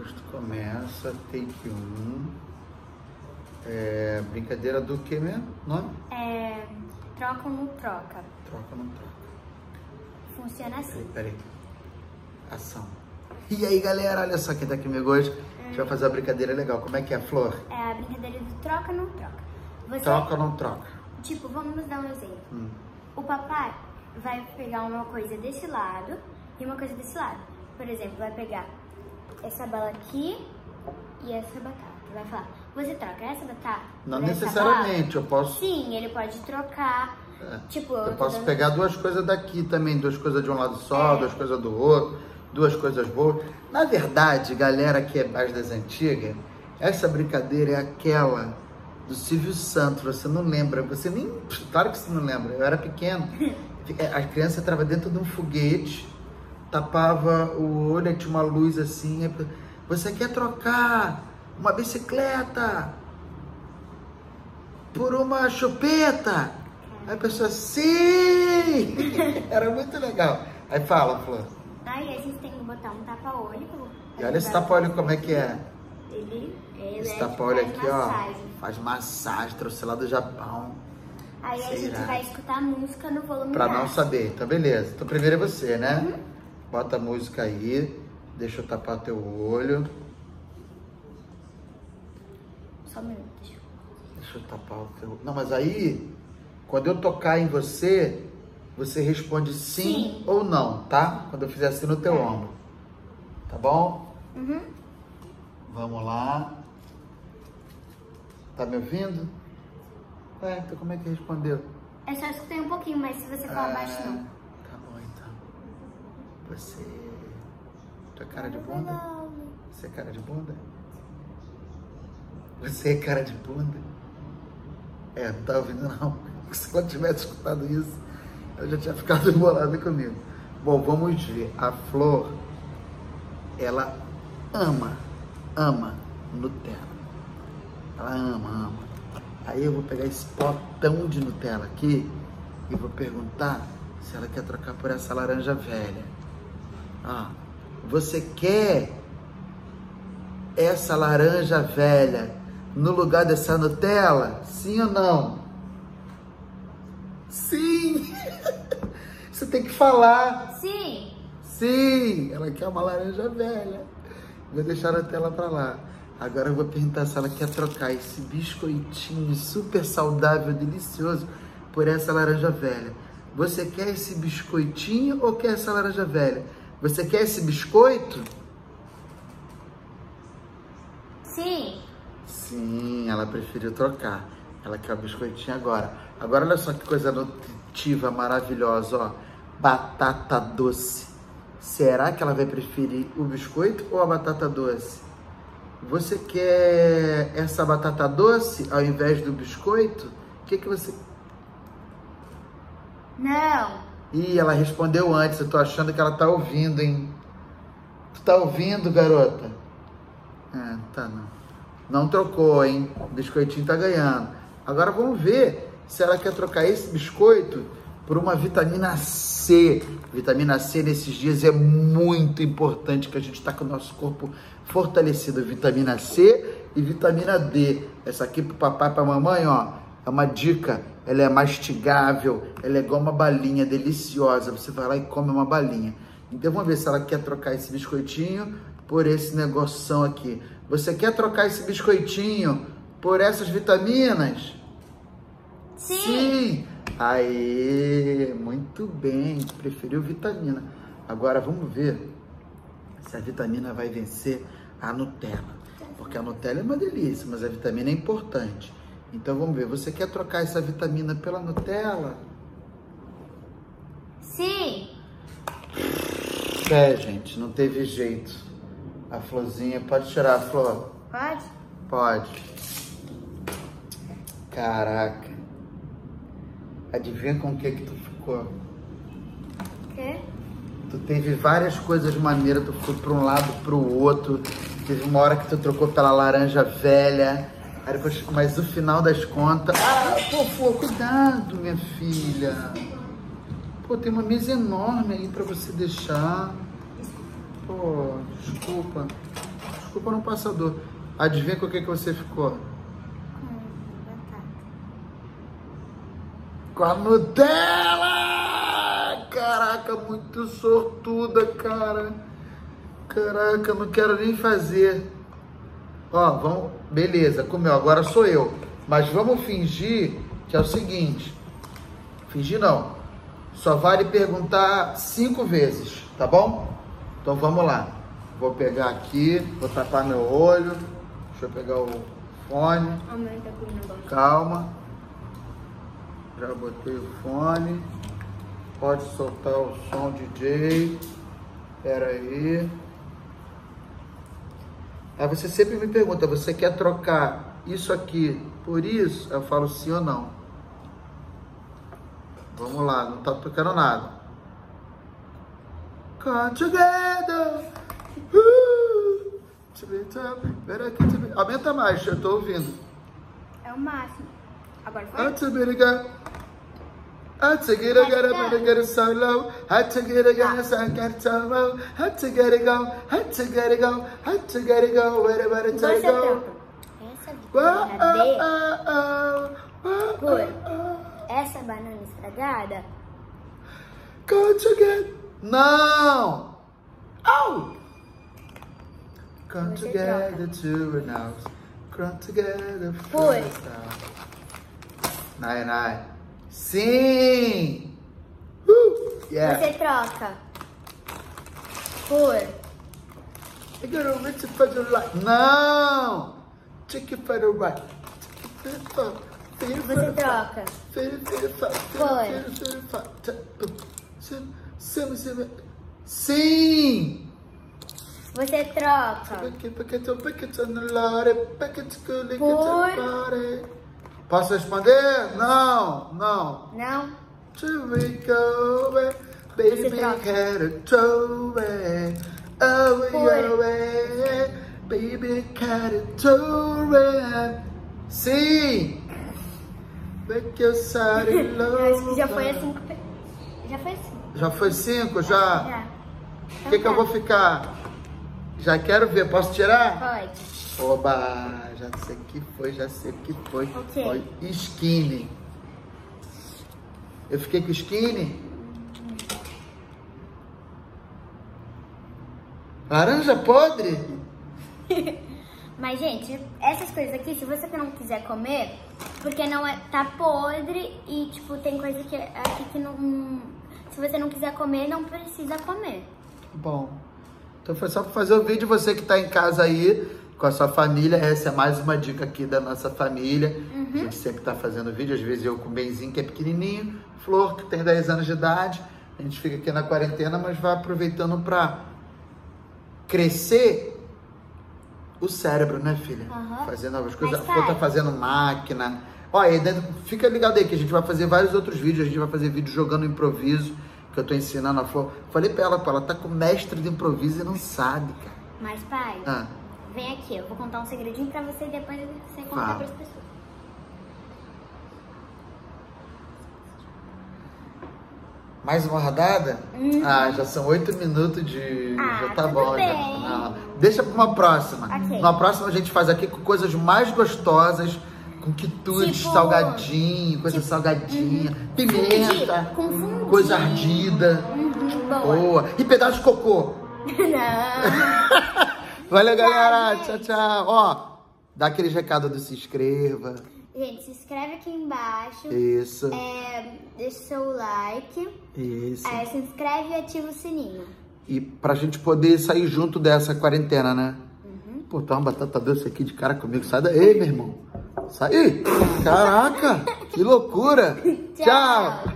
Depois tu começa, take 1. Brincadeira do que mesmo? Nome? Troca ou não troca. Troca ou não troca. Funciona assim. Peraí. Ação. E aí, galera, olha só quem tá aqui comigo hoje. A gente vai fazer uma brincadeira legal. Como é que é, Flor? É a brincadeira do troca ou não troca. Troca ou não troca? Tipo, vamos dar um exemplo. O papai vai pegar uma coisa desse lado e uma coisa desse lado. Por exemplo, vai pegar essa bala aqui e essa batata. Vai falar, você troca essa batata? Não necessariamente, eu posso... Sim, ele pode trocar. Tipo, eu posso pegar duas coisas daqui também, duas coisas de um lado só, duas coisas do outro, duas coisas boas. Na verdade, galera que é mais das antigas, essa brincadeira é aquela do Silvio Santos, você não lembra, você nem... Claro que você não lembra, eu era pequeno. A criança entrava dentro de um foguete, tapava o olho, tinha uma luz assim, você quer trocar uma bicicleta por uma chupeta? Aí a pessoa, sim! Era muito legal. Aí fala, Flor. Aí a gente tem que botar um tapa-olho. E olha esse tapa-olho como é que é. Esse tapa-olho aqui, massagem. Ó, faz massagem, trouxe lá do Japão. Aí a gente vai escutar a música no volume pra não baixo. saber. Então, beleza. Então, primeiro é você, né? Bota a música aí. Deixa eu tapar teu olho. Só um minuto. Deixa eu tapar o teu... Não, mas aí, quando eu tocar em você, você responde sim ou não, tá? Quando eu fizer assim no teu ombro. Tá bom? Vamos lá. Tá me ouvindo? Então como é que respondeu? É só escutei um pouquinho, mas se você falar baixo, não. Tá bom, então. Você... Tu é cara de bunda? Você é cara de bunda? Você é cara de bunda? Não tá ouvindo não. Se ela tivesse escutado isso, ela já tinha ficado embolada comigo. Bom, vamos ver. A Flor, ela ama Nutella. Ela ama. Aí eu vou pegar esse potão de Nutella aqui e vou perguntar se ela quer trocar por essa laranja velha. Você quer essa laranja velha no lugar dessa Nutella? Sim ou não? Sim! Você tem que falar. Sim! Sim! Ela quer uma laranja velha. Vou deixar a Nutella pra lá. Agora eu vou perguntar se ela quer trocar esse biscoitinho super saudável, delicioso, por essa laranja velha. Você quer esse biscoitinho ou quer essa laranja velha? Você quer esse biscoito? Sim! Sim, ela preferiu trocar. Ela quer o biscoitinho agora. Agora olha só que coisa nutritiva, maravilhosa, ó. Batata doce. Será que ela vai preferir o biscoito ou a batata doce? Você quer essa batata doce ao invés do biscoito? O que você... Não. Ih, ela respondeu antes. Eu tô achando que ela tá ouvindo, hein? Tu tá ouvindo, garota? Tá não. Não trocou, hein? O biscoitinho tá ganhando. Agora vamos ver se ela quer trocar esse biscoito por uma vitamina C. Vitamina C nesses dias é muito importante, que a gente tá com o nosso corpo fortalecido. Vitamina C e vitamina D. Essa aqui pro papai e pra mamãe, ó, é uma dica. Ela é mastigável, ela é igual uma balinha deliciosa. Você vai lá e come uma balinha. Então vamos ver se ela quer trocar esse biscoitinho por esse negoção aqui. Você quer trocar esse biscoitinho por essas vitaminas? Sim! Sim! Aê! Muito bem, preferiu vitamina. Agora vamos ver se a vitamina vai vencer a Nutella. Porque a Nutella é uma delícia, mas a vitamina é importante. Então vamos ver, você quer trocar essa vitamina pela Nutella? Sim! Gente, não teve jeito. A Florzinha, pode tirar a Flor? Pode? Pode. Caraca. Adivinha com o que tu ficou? O quê? Tu teve várias coisas maneiras, tu foi pra um lado, pro outro. Teve uma hora que tu trocou pela laranja velha. Aí depois, mas no final das contas... Flor, cuidado, minha filha. Pô, tem uma mesa enorme aí pra você deixar. Pô, desculpa. desculpa não passar dor. Adivinha com o que você ficou? Com a Nutella! Caraca, muito sortuda, cara. Caraca, não quero nem fazer. Ó, vamos... Beleza, comeu. Agora sou eu. Mas vamos fingir que é o seguinte. Fingir não. Só vale perguntar 5 vezes, tá bom? Então vamos lá. Vou pegar aqui, vou tapar meu olho. Deixa eu pegar o fone. Calma. Já botei o fone. Pode soltar o som, DJ. Espera aí. Aí você sempre me pergunta, você quer trocar isso aqui por isso? Eu falo sim ou não. Vamos lá, não tá tocando nada. Come together. Aumenta mais, eu tô ouvindo. É o máximo. Agora foi? Had to get it so low. Had to get it so low. Had to get it go. Had to get it go. Had to get it go. Where it Você go? essa vitamina D por essa banana estragada. Come together. Não. Oh. Come together to an house. Come together for a star. Nai. Sim! Yeah. Você troca por... Não! Chicken for the right. Você troca por... Sim! Você troca por... Posso responder? Não. Não? Baby, had a toy. Baby, had a toy. Sim! Make your side low. Eu acho que já foi assim. Já foi 5? Já? Já. O que eu vou ficar? Já quero ver. Posso tirar? Pode. Oba, já sei que foi. Okay. Foi skinny. Eu fiquei com skinny? Laranja podre? Mas, gente, essas coisas aqui, se você não quiser comer, porque não é, tá podre e, tipo, tem coisa que aqui que não... Se você não quiser comer, não precisa comer. Bom, então foi só pra fazer o vídeo. Você que tá em casa aí, com a sua família, essa é mais uma dica aqui da nossa família. A gente sempre tá fazendo vídeo, às vezes eu com o Benzinho, que é pequenininho, Flor, que tem 10 anos de idade. A gente fica aqui na quarentena, mas vai aproveitando pra crescer o cérebro, né, filha? Fazendo novas coisas. A Flor tá fazendo máquina. Olha, fica ligado aí que a gente vai fazer vários outros vídeos. A gente vai fazer vídeo jogando improviso, que eu tô ensinando a Flor. Falei pra ela, tá com mestre de improviso e não sabe, cara. Mas, pai, vem aqui, eu vou contar um segredinho pra você e depois você contar pras pessoas. Mais uma rodada? Já são 8 minutos de... já tá bom. Bem. Não. Deixa pra uma próxima. Okay. Na próxima a gente faz aqui com coisas mais gostosas, com quitutes, tipo, salgadinho, coisa salgadinha, pimenta, com coisa ardida. Boa. E pedaço de cocô. Não. Valeu, galera. Tchau. Ó, dá aquele recado do se inscreva. Gente, se inscreve aqui embaixo. Isso. Deixa o seu like. Isso. Se inscreve e ativa o sininho. E pra gente poder sair junto dessa quarentena, né? Pô, tá uma batata doce aqui de cara comigo. Sai daí, meu irmão. Sai. Caraca, que loucura. Tchau.